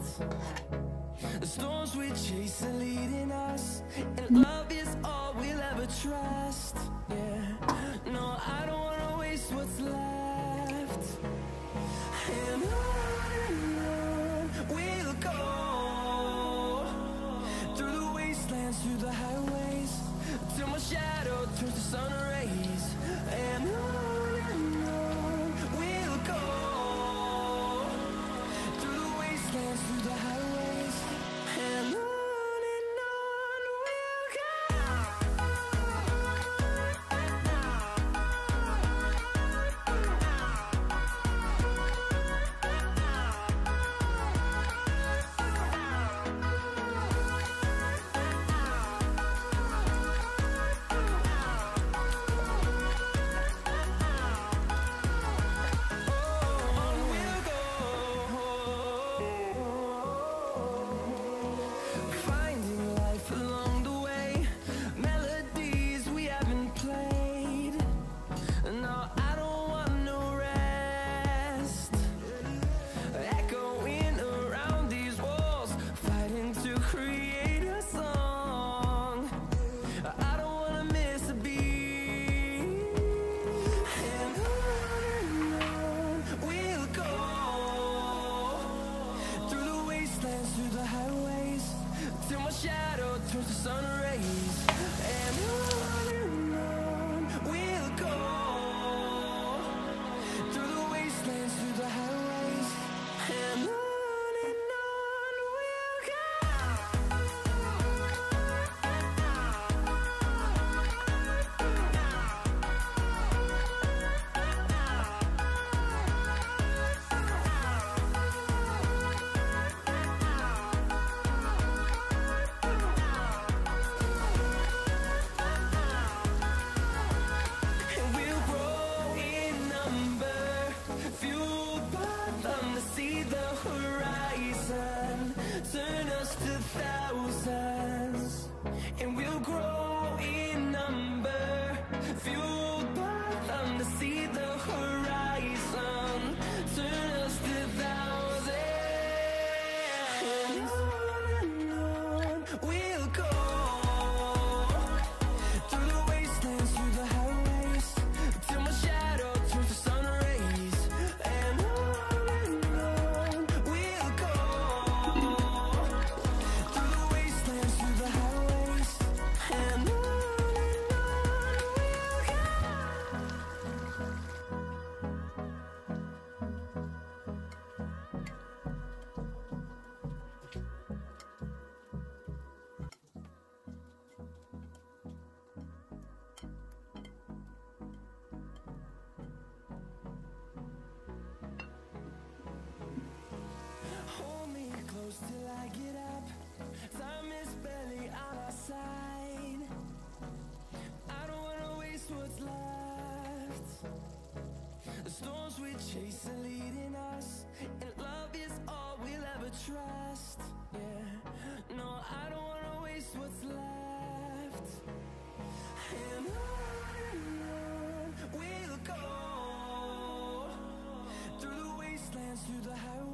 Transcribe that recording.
The storms we chase are leading us, and love is all we'll ever trust. Yeah, no, I don't wanna waste what's left. And on we'll go, through the wastelands, through the highways, till my shadow turns to sun rays. And on we'll go, through the wastelands, through the highways, and on we'll go. Finding life along the way, melodies we haven't played. No, I don't want no rest. Echoing around these walls, fighting to create a song. I don't wanna miss a beat. And on we'll go, through the wastelands, through the highways, till my shadow turns to sun rays. And on we'll go, through the wastelands, through the highways, and on we'll go. And we'll grow in number, fueled by them to see the horizon, turn us to thousands. And we'll grow in number, fueled by them to see the horizon, turn us to thousands. And on we'll go, through the wastelands, through the highways, till my shadow turns to sun rays. And on we'll go, through the wastelands, through the highways, and on we'll go. Hold me close till I get up. Time is barely on our side. I don't wanna waste what's left. The storms we chase are leading us, and love is all we'll ever trust. Yeah, no, I don't wanna waste what's left. And on we'll go, through the wastelands, through the highways,